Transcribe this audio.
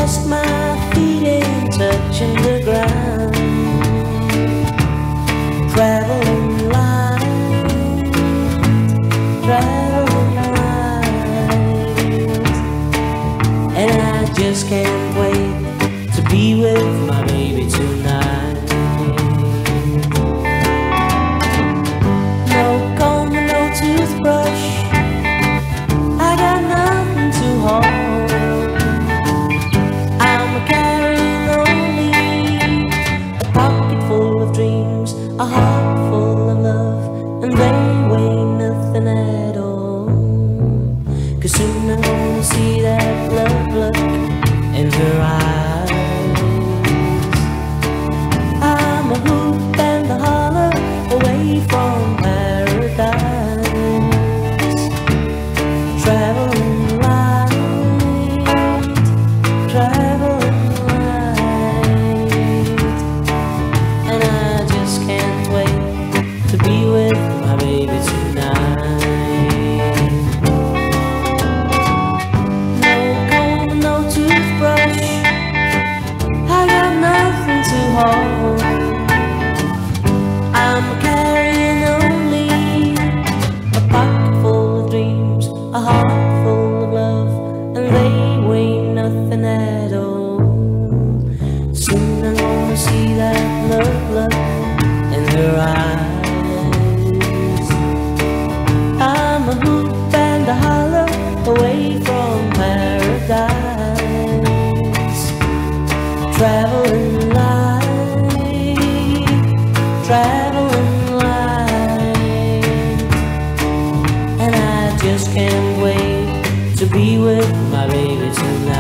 just my feet ain't touching the ground. Traveling light, traveling light, and I just can't wait to be with my baby tonight. No comb, no toothbrush, I got nothing to hold. I'm carrying only a pocket full of dreams, a heart full of love, and they weigh nothing at all. 'Cause soon I'm gonna see that love look in her eyes. I'm a hoop and a holler away from paradise. Traveling light, traveling light, and I just can't wait to be with my baby tonight. No comb, no toothbrush, I got nothing to hold. I'm carrying only a pocket full of dreams, a heart full of love, and they weigh nothing at all. Soon I'm gonna see that love look in her eyes. I'm a hoop and a holler away from paradise. Traveling light, traveling light, and I just can't wait to be with my baby tonight.